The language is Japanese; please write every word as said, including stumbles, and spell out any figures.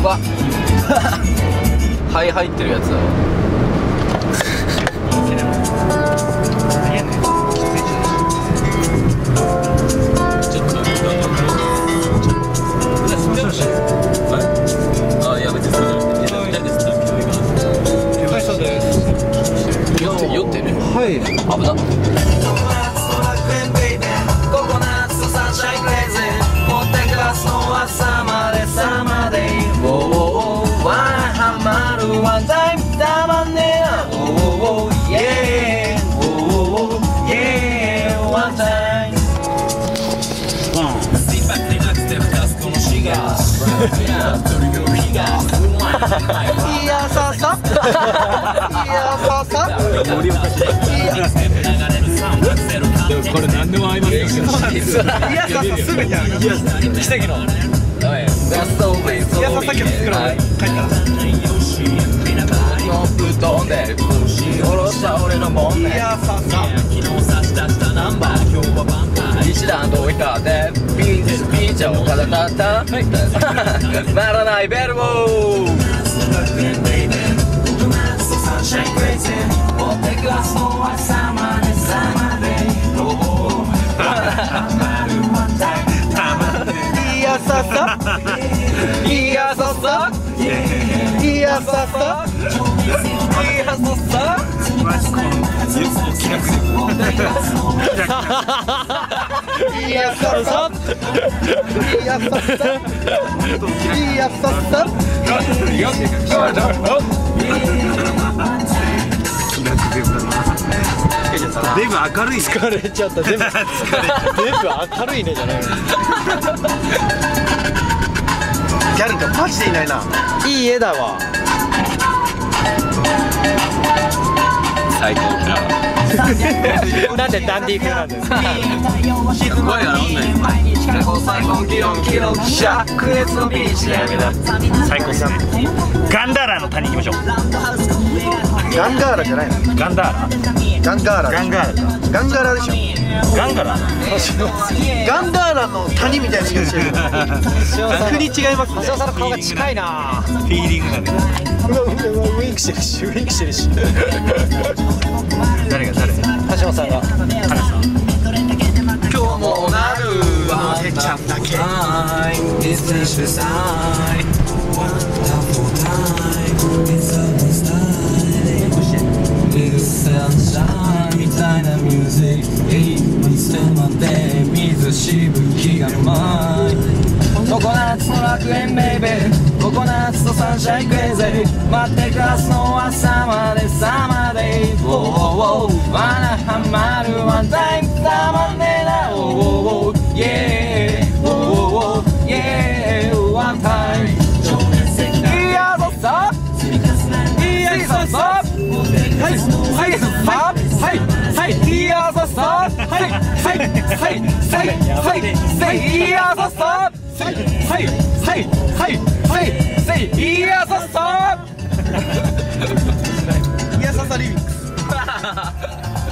ば肺入ってるやつだわ。ちょっとあ、いや別にそうじゃなくて、二人で吸ったら匂いが。はい、そうです。酔って酔ってる。はい。危な。ワンタイムたまんねえな。おおイエーおおイエーワンタイム。スイッパーでなくてふたつこのシガー。いやささいやささでもこれ何でも合いますよ。いやささすぐにある。奇跡のいやささっきの作らない書いたらの布団で下ろした俺のもんね。いやささ一段と置いたでピーチピーチャーをただたった鳴らないベルボーいやささいやささいやささいやささいやささいやささいやささデブ明るい。 疲れちゃった。デブ明るいねじゃない。 ギャルがマジでいないな。 いい絵だわ。最高だ。なんでダンディー風なんですか。声が治んない。最高最高議論議論灼熱のビーチで。 最高さん。ガンダーラの谷行きましょう。 ガンガーラじゃないの。 ガンダーラ。 ガンガーラ。 ガンガーラ。 ガンガラでしょ。 ガンガラ。 ガンダーラの谷みたいな気がしてる。国違いますね。橋尾さんの顔が近いな。 フィーリングがね。 うわうわウインクしてるし、ウインクしてるし。 誰が誰？ 橋尾さんが。 花さん。 今日もなるわてちゃんだけ。みたいなミュージックいつまで水しぶきが舞いココナッツの楽園ベイベーココナッツとサンシャインクレイゼー待って暮らすの朝までサマーデイウォーウォーワナハマるワンタイムたまんねえなウォーウォーイエーウォーウォーイエーワンタイムいやそさいやそさはいはいはいはいいやささはいはいはいはいはいはいいやささはいはいはいはいはいいやささいやささリミックス